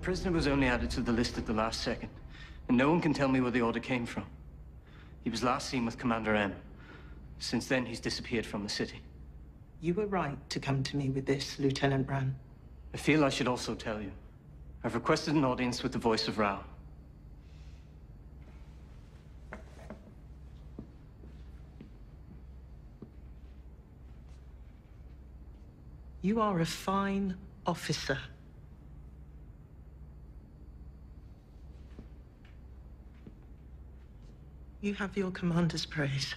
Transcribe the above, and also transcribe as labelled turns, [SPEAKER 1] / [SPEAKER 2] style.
[SPEAKER 1] prisoner was only added to the list at the last second, and no one can tell me where the order came from. He was last seen with Commander M. Since then, he's disappeared from the city.
[SPEAKER 2] You were right to come to me with this, Lieutenant Ran.
[SPEAKER 1] I feel I should also tell you. I've requested an audience with the voice of Rao.
[SPEAKER 2] You are a fine officer. You have your commander's praise.